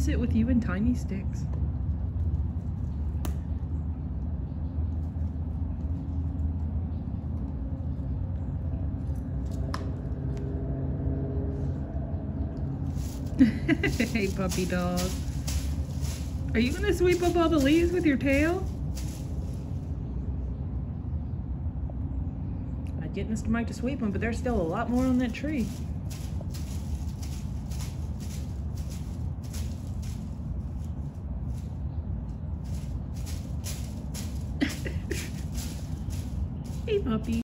sit with you in tiny sticks. Hey, puppy dog. Are you gonna sweep up all the leaves with your tail? I'd get Mr. Mike to sweep them, but there's still a lot more on that tree. Hey, puppy.